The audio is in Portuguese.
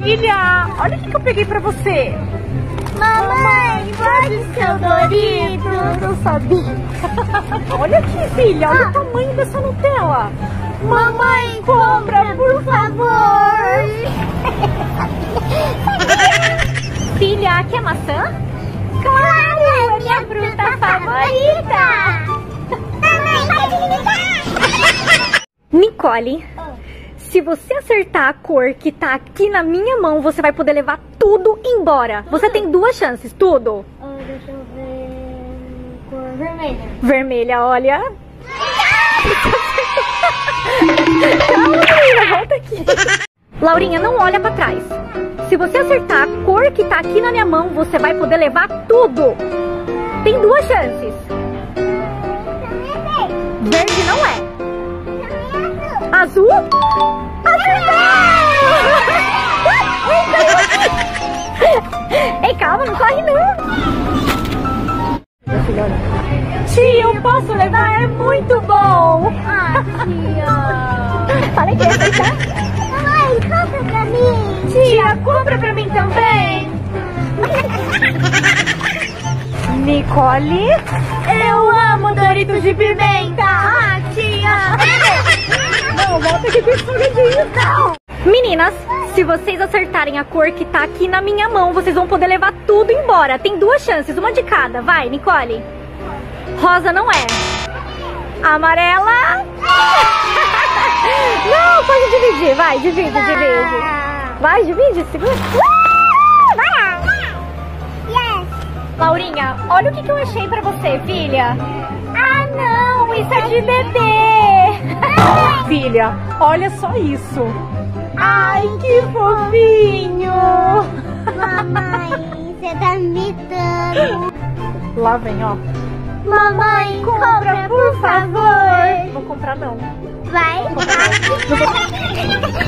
Filha, olha o que eu peguei pra você. Mamãe, pode ser o Doritos? Eu sabia. Olha aqui, filha, olha o tamanho dessa Nutella. Mamãe, compra, por favor. Filha, quer maçã? Claro, é minha fruta favorita. Mamãe, pode me dar. Nicole, se você acertar a cor que tá aqui na minha mão, você vai poder levar tudo embora. Você tem 2 chances, tudo. Deixa eu ver. Cor vermelha. Vermelha, olha. Calma, menina, volta aqui. Laurinha, não olha pra trás. Se você acertar a cor que tá aqui na minha mão, você vai poder levar tudo. Tem 2 chances. Verde não é. Azul? Ei, calma, não corre não. Tia, eu posso levar? É muito bom. Ah, tia. Falei que ia aceitar. Mamãe, compra pra mim. Tia, compra pra mim também. Nicole, eu amo Doritos de pimenta. Ah, tia. Não, volta aqui com esse salgadinho, não. Meninas, se vocês acertarem a cor que tá aqui na minha mão, vocês vão poder levar tudo embora. Tem 2 chances, uma de cada. Vai, Nicole. Rosa não é. Amarela. Não, pode dividir. Vai, divide. Vai, divide, segura. Yes. Laurinha, olha o que eu achei pra você, filha. Ah, não, isso é de bebê. Filha, olha só isso. Ai, que fofinho. Mamãe, você tá me dando. Lá vem, ó. Mamãe, compra, por favor. Não vou comprar, não. Vai.